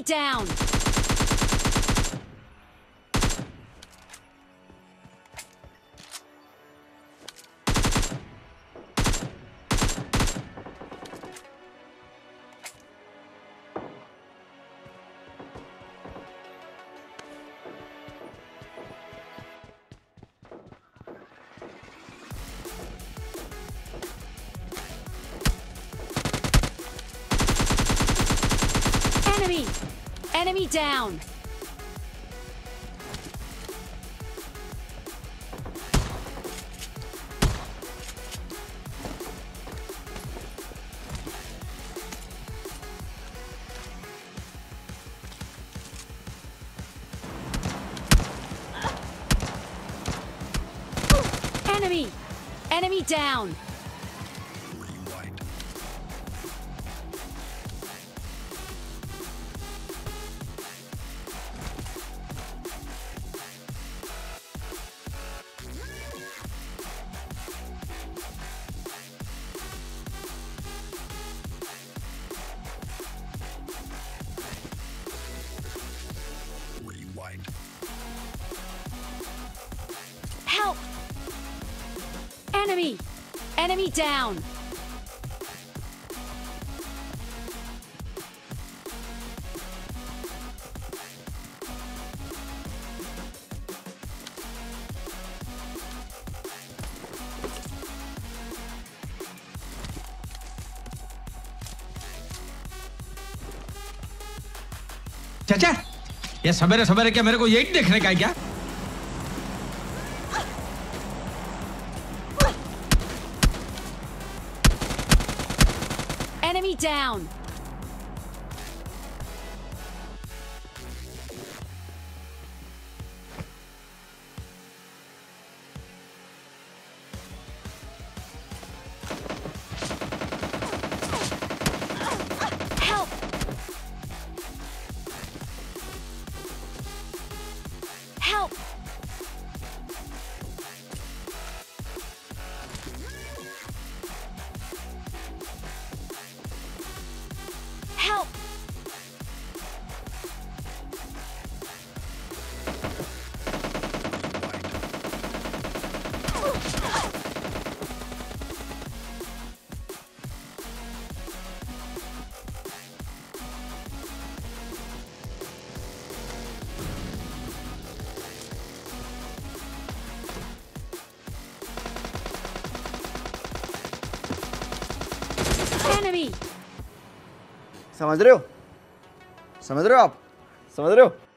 down! Enemy! Enemy down! Enemy! Enemy down! Help! Enemy! Enemy down! चाचा, ये सवेरे सवेरे क्या मेरे को यही देखने का है क्या? Enemy down! Help! Help! Help! Enemy! समझ रहे हो? समझ रहे हो आप? समझ रहे हो?